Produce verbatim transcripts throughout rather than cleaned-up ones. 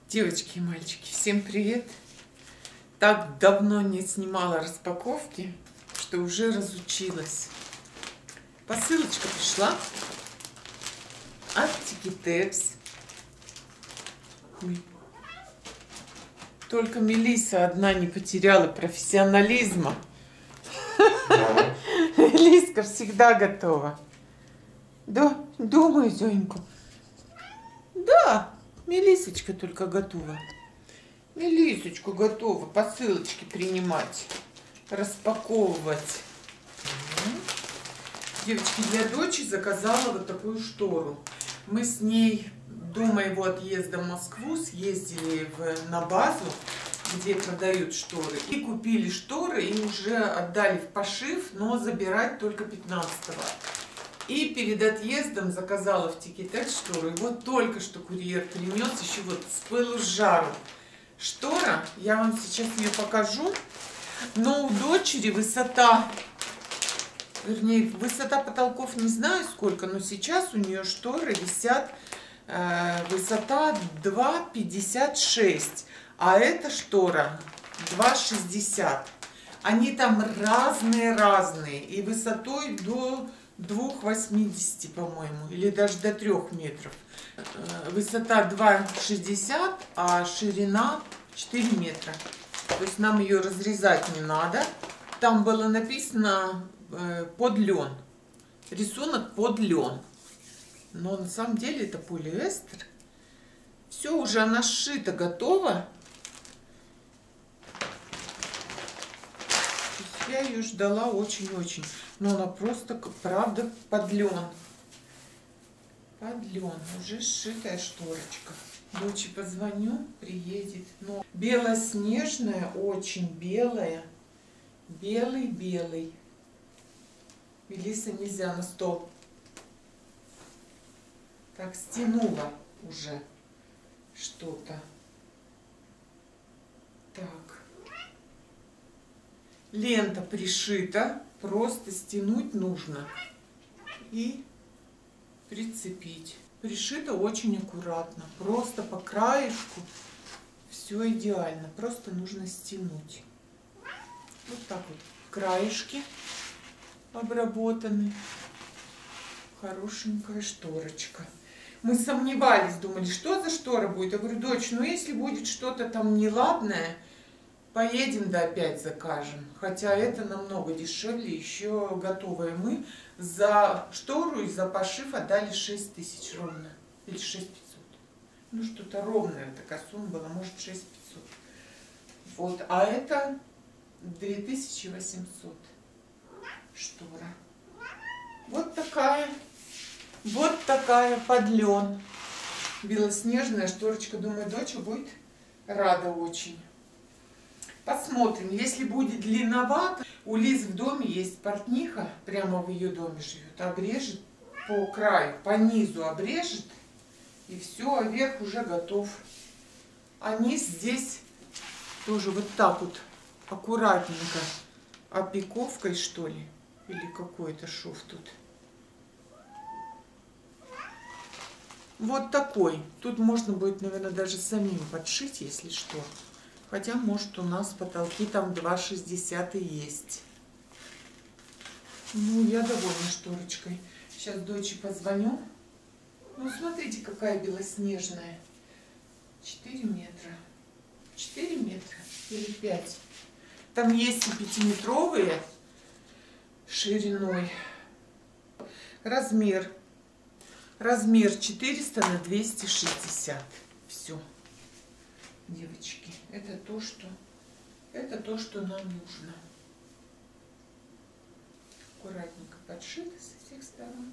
Девочки и мальчики, всем привет! Так давно не снимала распаковки, что уже разучилась. Посылочка пришла от Тикитекс. Только Мелисса одна не потеряла профессионализма. Лиска всегда готова. Да, думаю, Зёнька. Да, Мелисочка только готова. Мелисочка готова посылочки принимать, распаковывать. Девочки, для дочери заказала вот такую штору. Мы с ней до моего отъезда в Москву съездили в, на базу, где продают шторы. И купили шторы и уже отдали в пошив, но забирать только пятнадцатого. И перед отъездом заказала в Тикитекс штору. И вот только что курьер принес, еще вот с пылу с жару. Штора, я вам сейчас ее покажу. Но у дочери высота, вернее, высота потолков не знаю сколько, но сейчас у нее шторы висят, э, высота два пятьдесят шесть, а эта штора два шестьдесят. Они там разные-разные, и высотой до двух восьмидесяти, по-моему, или даже до трёх метров. Высота два шестьдесят, а ширина четыре метра. То есть нам ее разрезать не надо. Там было написано э, под лен. Рисунок под лен. Но на самом деле это полиэстер. Все, уже она сшита, готова. Я ее ждала очень-очень. Но она просто, правда, под лен. Под лен. Уже сшитая шторочка. Доче позвоню, приедет. Но белоснежная, очень белая. Белый-белый. Мелисса, нельзя на стол. Так, стянула уже что-то. Так. Лента пришита. Просто стянуть нужно. И прицепить. Пришито очень аккуратно. Просто по краешку. Все идеально. Просто нужно стянуть. Вот так вот. Краешки обработаны. Хорошенькая шторочка. Мы сомневались, думали, что за штора будет. Я говорю, дочь, ну если будет что-то там неладное, поедем да опять закажем. Хотя это намного дешевле, еще готовые. Мы за штору и за пошив отдали шесть тысяч ровно. Или шесть тысяч пятьсот. Ну что-то ровная такая сумма была, может шесть тысяч пятьсот. Вот, а это две тысячи восемьсот штора. Вот такая, вот такая под лен. Белоснежная шторочка. Думаю, дочь будет рада очень. Посмотрим, если будет длинновато. У Лиз в доме есть портниха, прямо в ее доме живет, обрежет по краю, по низу обрежет, и все, а верх уже готов. А низ здесь тоже вот так вот аккуратненько, опиковкой что ли, или какой-то шов тут. Вот такой. Тут можно будет, наверное, даже самим подшить, если что. Хотя, может, у нас потолки там два шестьдесят и есть. Ну, я довольна шторочкой. Сейчас дочери позвоню. Ну, смотрите, какая белоснежная. четыре метра. четыре метра или пять. Там есть и пятиметровые шириной. Размер. Размер четыреста на двести шестьдесят. Все. Девочки, это то, что это то, что нам нужно. Аккуратненько подшито с всех сторон.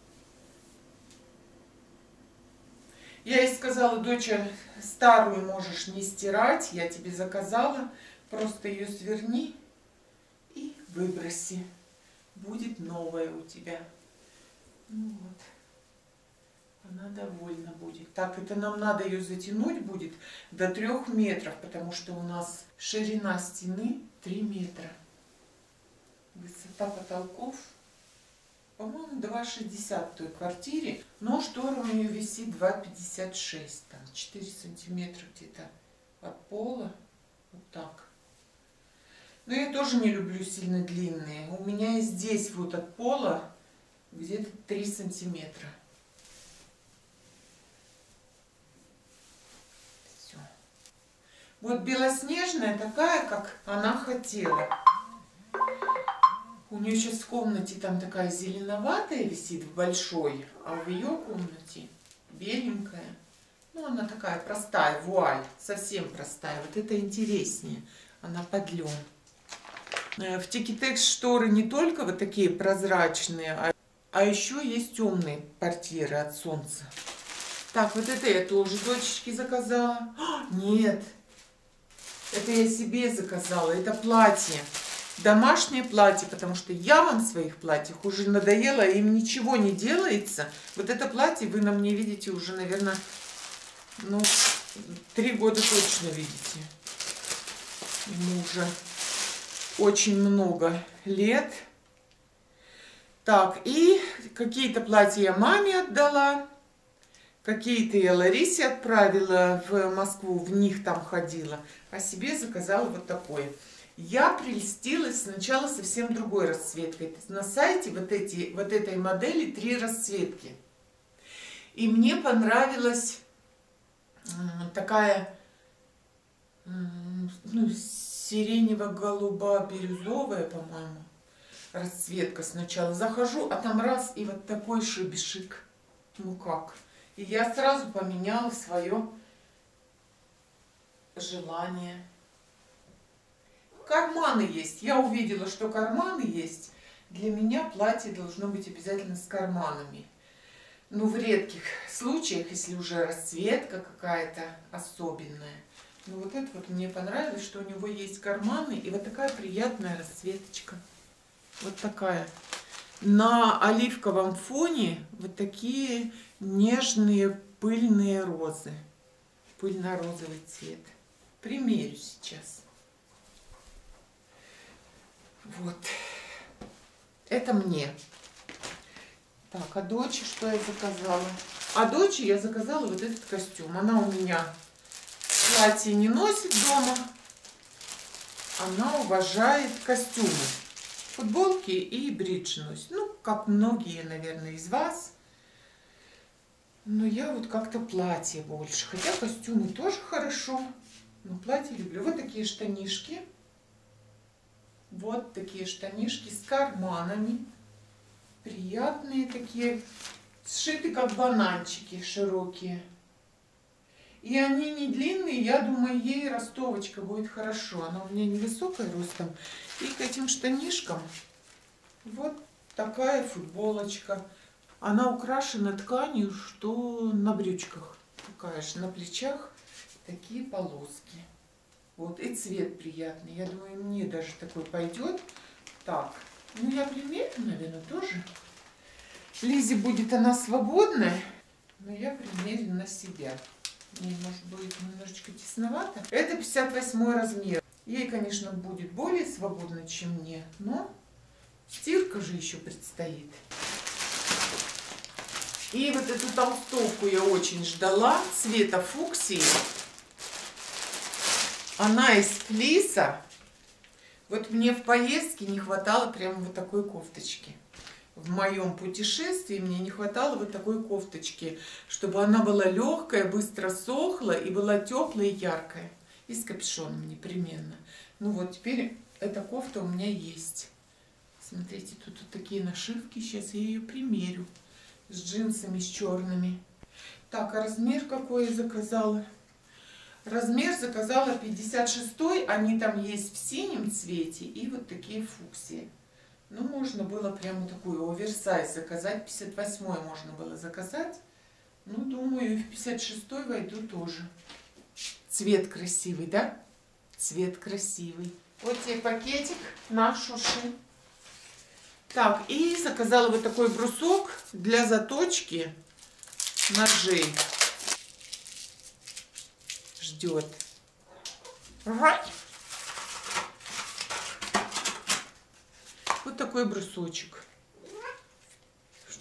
Я ей сказала, доча, старую можешь не стирать, я тебе заказала, просто ее сверни и выброси. Будет новая у тебя. Ну вот. Она довольна будет. Так, это нам надо ее затянуть будет до трех метров, потому что у нас ширина стены три метра. Высота потолков по-моему, два шестьдесят в той квартире, но штора у нее висит два пятьдесят шесть, там четыре сантиметра где-то от пола, вот так. Но я тоже не люблю сильно длинные. У меня и здесь вот от пола где-то три сантиметра. Все. Вот белоснежная такая, как она хотела. У нее сейчас в комнате там такая зеленоватая висит в большой, а в ее комнате беленькая. Ну, она такая простая, вуаль, совсем простая. Вот это интереснее. Она под лен. В Тикитекс шторы не только вот такие прозрачные, а, а еще есть темные портьеры от солнца. Так, вот это я тоже дочечке заказала. А, нет, это я себе заказала. Это платье. Домашнее платье, потому что я вам в своих платьях уже надоела, им ничего не делается. Вот это платье вы на мне видите уже, наверное, ну, три года точно видите. Ему уже очень много лет. Так, и какие-то платья я маме отдала, какие-то я Ларисе отправила в Москву, в них там ходила, а себе заказала вот такое. Я прельстилась сначала совсем другой расцветкой. На сайте вот, эти, вот этой модели три расцветки. И мне понравилась такая, ну, сиренево-голубо-бирюзовая, по-моему, расцветка сначала. Захожу, а там раз, и вот такой шибишик. Ну как? И я сразу поменяла свое желание. Карманы есть. Я увидела, что карманы есть. Для меня платье должно быть обязательно с карманами. Ну, в редких случаях, если уже расцветка какая-то особенная. Ну, вот это вот мне понравилось, что у него есть карманы и вот такая приятная расцветочка. Вот такая. На оливковом фоне вот такие нежные пыльные розы. Пыльно-розовый цвет. Примерю сейчас. Вот. Это мне. Так, а дочь что я заказала? А дочь я заказала вот этот костюм. Она у меня платье не носит дома. Она уважает костюмы. Футболки и бридж носит. Ну, как многие, наверное, из вас. Но я вот как-то платье больше. Хотя костюмы тоже хорошо. Но платье люблю. Вот такие штанишки. Вот такие штанишки с карманами. Приятные такие. Сшиты как бананчики широкие. И они не длинные. Я думаю, ей ростовочка будет хорошо. Она у меня невысокая ростом. И к этим штанишкам вот такая футболочка. Она украшена тканью, что на брючках. Такая же, на плечах такие полоски. Вот, и цвет приятный. Я думаю, мне даже такой пойдет. Так, ну я примерю, наверное, тоже. Лизе будет она свободная, но я примерю на себя. Мне, может, будет немножечко тесновато. Это пятьдесят восьмой размер. Ей, конечно, будет более свободно, чем мне, но стирка же еще предстоит. И вот эту толстовку я очень ждала, цвета фуксии. Она из флиса. Вот мне в поездке не хватало прямо вот такой кофточки. В моем путешествии мне не хватало вот такой кофточки, чтобы она была легкая, быстро сохла и была теплая и яркая. И с капюшоном непременно. Ну вот теперь эта кофта у меня есть. Смотрите, тут вот такие нашивки. Сейчас я ее примерю. С джинсами, с черными. Так, а размер какой я заказала? Размер заказала пятьдесят шестой. Они там есть в синем цвете. И вот такие фуксии. Ну, можно было прямо такую оверсайз заказать. пятьдесят восьмой можно было заказать. Ну, думаю, и в пятьдесят шестой войду тоже. Цвет красивый, да? Цвет красивый. Вот тебе пакетик на шуши. Так, и заказала вот такой брусок для заточки ножей. Ждет. Вот такой брусочек.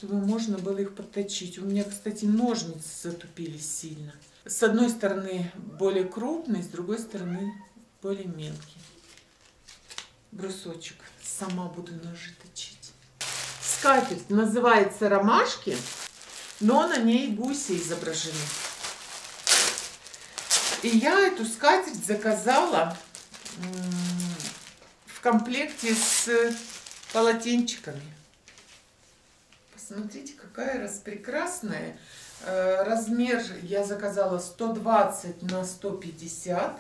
чтобы можно было их подточить. У меня, кстати, ножницы затупились сильно. С одной стороны более крупный, с другой стороны более мелкий. Брусочек. Сама буду ножи точить. Скатерть называется «Ромашки», но на ней гуси изображены. И я эту скатерть заказала в комплекте с полотенчиками. Посмотрите, какая распрекрасная. Размер я заказала сто двадцать на сто пятьдесят.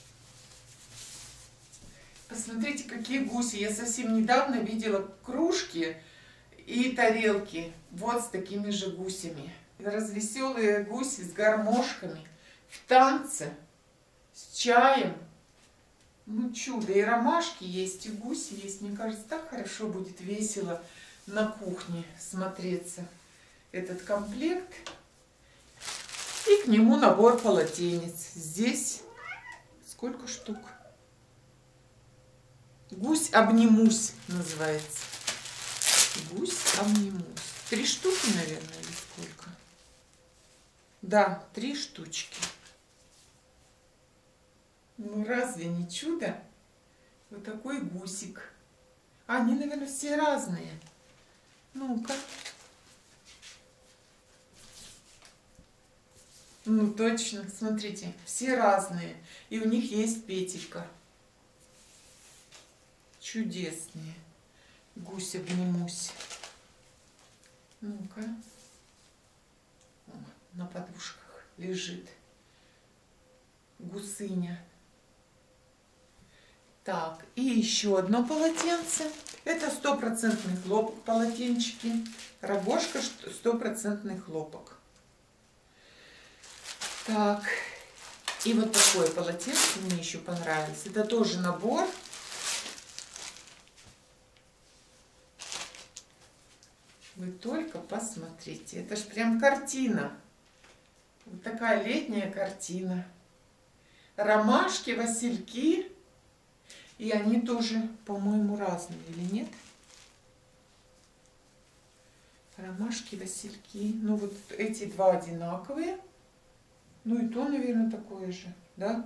Посмотрите, какие гуси. Я совсем недавно видела кружки и тарелки вот с такими же гусями. Развеселые гуси с гармошками в танце, с чаем. Ну, чудо. И ромашки есть, и гуси есть. Мне кажется, так хорошо будет весело на кухне смотреться этот комплект. И к нему набор полотенец. Здесь сколько штук? Гусь обнимусь называется. Гусь обнимусь. Три штуки, наверное, или сколько? Да, три штучки. Ну разве не чудо? Вот такой гусик. А, они, наверное, все разные. Ну-ка. Ну точно, смотрите, все разные. И у них есть петелька. Чудесные. Гусь обнимусь. Ну-ка. На подушках лежит гусыня. Так, и еще одно полотенце. Это стопроцентный хлопок полотенчики. Рогожка стопроцентный хлопок. Так, и вот такое полотенце мне еще понравилось. Это тоже набор. Вы только посмотрите. Это ж прям картина. Вот такая летняя картина. Ромашки, васильки. И они тоже, по-моему, разные, или нет? Ромашки, васильки. Ну, вот эти два одинаковые. Ну, и то, наверное, такое же, да?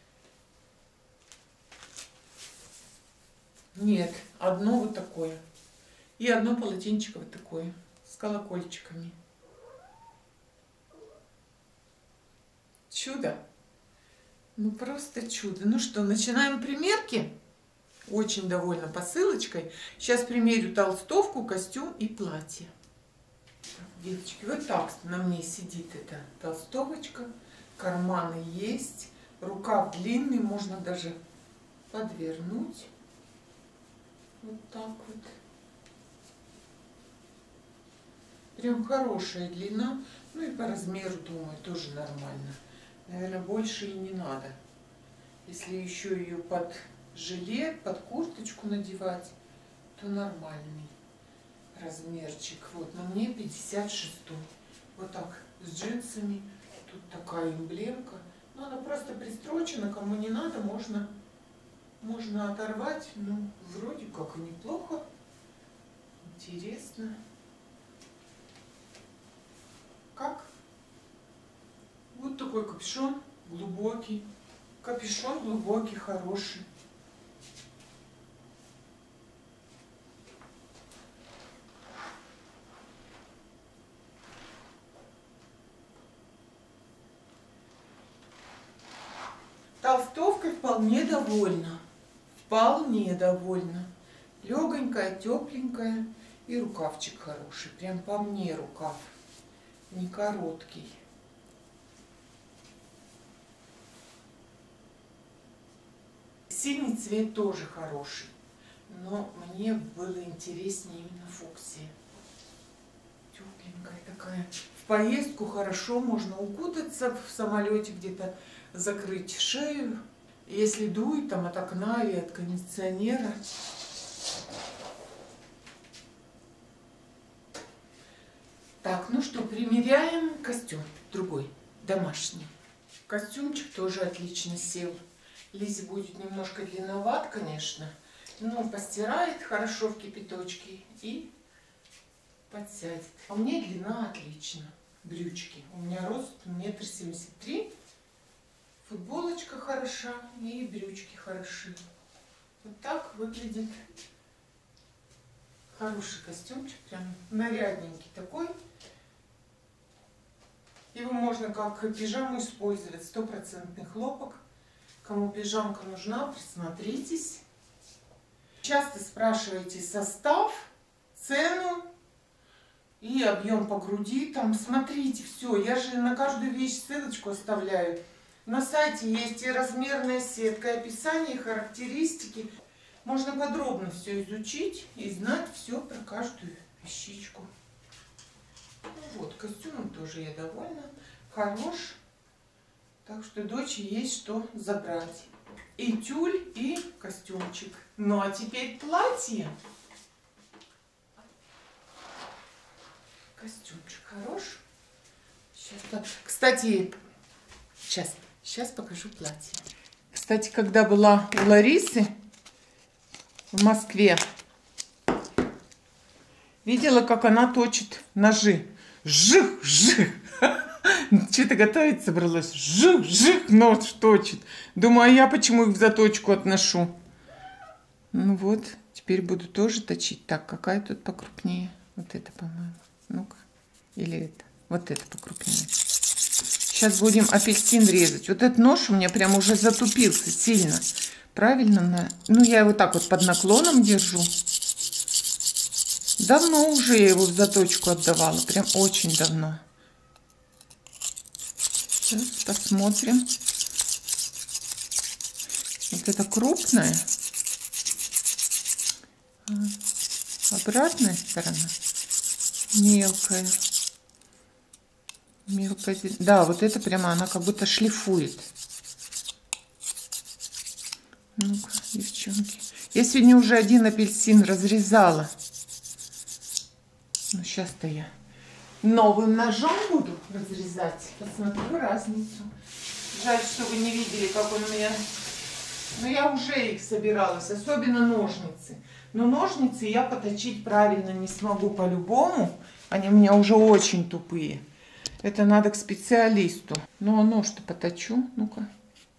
Нет, одно вот такое. И одно полотенчико вот такое, с колокольчиками. Чудо. Ну, просто чудо. Ну что, начинаем примерки. Очень довольна посылочкой. Сейчас примерю толстовку, костюм и платье. Девочки, вот так на мне сидит эта толстовочка. Карманы есть. Рукав длинный, можно даже подвернуть. Вот так вот. Прям хорошая длина. Ну и по размеру, думаю, тоже нормально. Наверное, больше и не надо. Если еще ее под жилет, под курточку надевать, то нормальный размерчик. Вот, на мне пятьдесят шестой. Вот так, с джинсами. Тут такая эмблемка. Но она просто пристрочена. Кому не надо, можно, можно оторвать. Ну, вроде как и неплохо. Интересно. Как? Вот такой капюшон глубокий. Капюшон глубокий, хороший. Толстовкой вполне довольна. Вполне довольна. Легонькая, тепленькая. И рукавчик хороший. Прям по мне рукав. Не короткий. Синий цвет тоже хороший, но мне было интереснее именно фуксия. Тепленькая такая. В поездку хорошо, можно укутаться в самолете, где-то закрыть шею. Если дует там от окна или от кондиционера. Так, ну что, примеряем костюм другой, домашний. Костюмчик тоже отлично сел. Лизе будет немножко длинноват, конечно, но постирает хорошо в кипяточке и подсядет. А у меня длина отлично. Брючки. У меня рост метр семьдесят три. Футболочка хороша и брючки хороши. Вот так выглядит хороший костюмчик. Прям нарядненький такой. Его можно как пижаму использовать. Стопроцентный хлопок. Кому пижамка нужна, присмотритесь. Часто спрашиваете состав, цену и объем по груди. Там смотрите, все. Я же на каждую вещь ссылочку оставляю. На сайте есть и размерная сетка, и описание, и характеристики. Можно подробно все изучить и знать все про каждую вещичку. Вот, костюмом тоже я довольна. Хорош. Так что дочери есть что забрать. И тюль, и костюмчик. Ну а теперь платье. Костюмчик хорош. Сейчас, кстати, сейчас, сейчас покажу платье. Кстати, когда была у Ларисы в Москве, видела, как она точит ножи. Жих, жих. Что-то готовить собралась. Жих, жих, нож точит. Думаю, а я почему их в заточку отношу? Ну вот, теперь буду тоже точить. Так, какая тут покрупнее? Вот это, по-моему. Ну-ка. Или это? Вот это покрупнее. Сейчас будем апельсин резать. Вот этот нож у меня прям уже затупился сильно. Правильно? На... Ну, я его так вот под наклоном держу. Давно уже я его в заточку отдавала. Прям очень давно. Сейчас посмотрим. Вот это крупная. Обратная сторона. Мелкая. Мелкая. Да, вот это прямо она как будто шлифует. Ну-ка, девчонки. Я сегодня уже один апельсин разрезала. Ну, сейчас-то я новым ножом буду разрезать. Посмотрю разницу. Жаль, что вы не видели, как он у меня... Но я уже их собиралась, особенно ножницы. Но ножницы я поточить правильно не смогу по-любому. Они у меня уже очень тупые. Это надо к специалисту. Ну, а нож-то поточу. Ну-ка.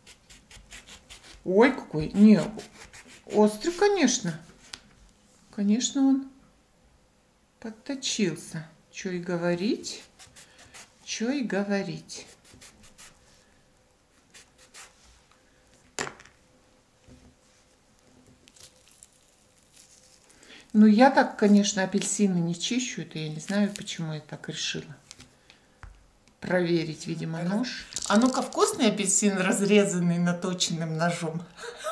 Ой, какой. Не, острый, конечно. Конечно, он подточился. Что и говорить. Что и говорить. Ну, я так, конечно, апельсины не чищу. Это я не знаю, почему я так решила. Проверить, видимо, нож. А ну-ка, вкусный апельсин, разрезанный наточенным ножом.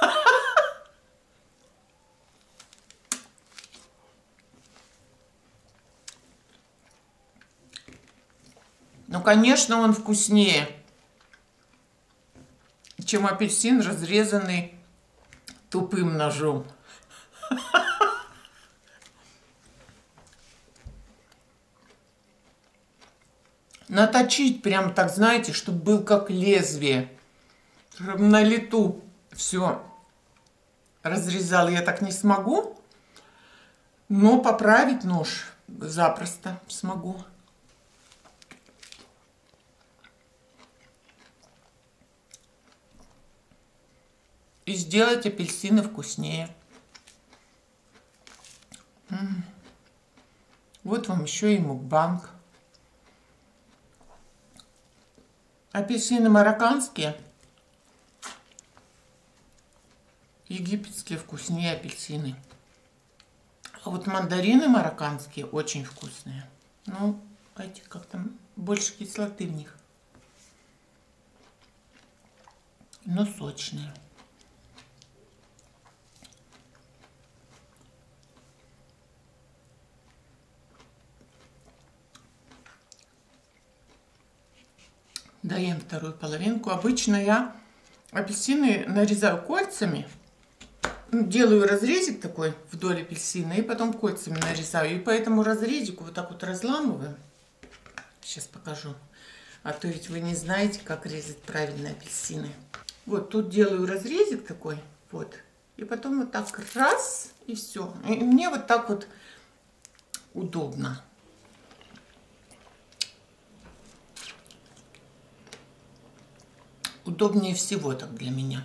Ну, конечно, он вкуснее, чем апельсин, разрезанный тупым ножом. Наточить прям так, знаете, чтобы был как лезвие. На лету все разрезал я так не смогу, но поправить нож запросто смогу. И сделать апельсины вкуснее. М-м. Вот вам еще и мукбанг. Апельсины марокканские. Египетские вкуснее апельсины. А вот мандарины марокканские очень вкусные. Ну, эти как-то больше кислоты в них. Но сочные. Даем вторую половинку. Обычно я апельсины нарезаю кольцами. Делаю разрезик такой вдоль апельсина и потом кольцами нарезаю. И по этому разрезику вот так вот разламываю. Сейчас покажу. А то ведь вы не знаете, как резать правильно апельсины. Вот тут делаю разрезик такой. Вот. И потом вот так раз и все. И мне вот так вот удобно. Удобнее всего так для меня.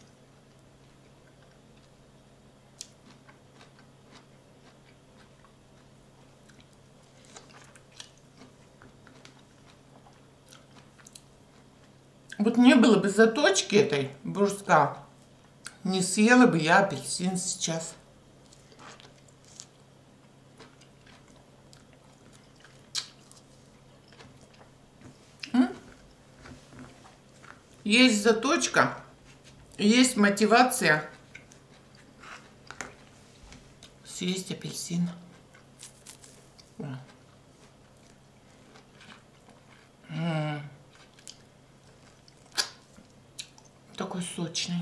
Вот не было бы заточки этой бруска, не съела бы я апельсин сейчас. М? Есть заточка, есть мотивация съесть апельсин. М-м. Такой сочный.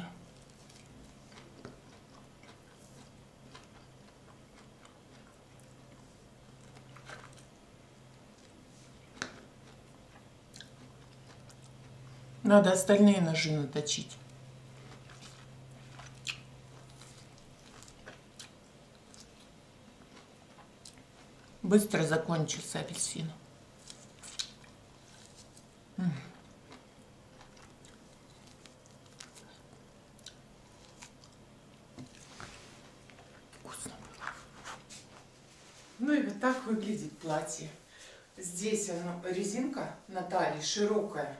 Надо остальные ножи наточить. Быстро закончился апельсин. М. Вкусно было. Ну и вот так выглядит платье. Здесь оно, резинка на талии широкая.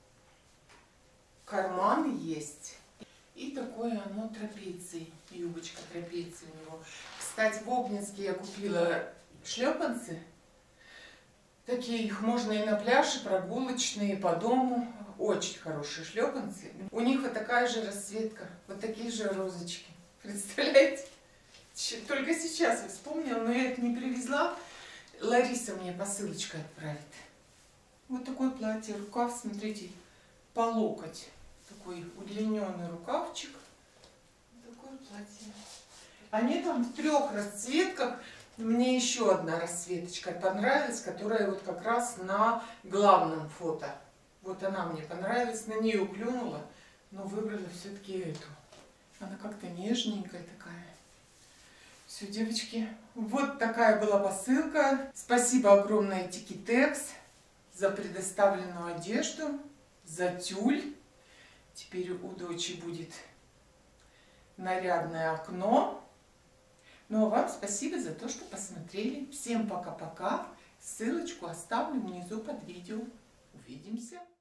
Карман есть. И такое оно трапецией. Юбочка трапеции у него. Кстати, в Обнинске я купила шлепанцы. Такие, их можно и на пляже, прогулочные, по дому. Очень хорошие шлепанцы. У них вот такая же расцветка. Вот такие же розочки. Представляете? Только сейчас я вспомнила, но я это не привезла. Лариса мне посылочкой отправит. Вот такое платье. Рукав, смотрите, по локоть. Такой удлиненный рукавчик. Такое платье. Они там в трех расцветках. Мне еще одна расцветочка понравилась, которая вот как раз на главном фото. Вот она мне понравилась, на нее клюнула, но выбрала все-таки эту. Она как-то нежненькая такая. Все, девочки, вот такая была посылка. Спасибо огромное Тикитекс за предоставленную одежду, за тюль. Теперь у дочери будет нарядное окно. Ну а вам спасибо за то, что посмотрели. Всем пока-пока. Ссылочку оставлю внизу под видео. Увидимся.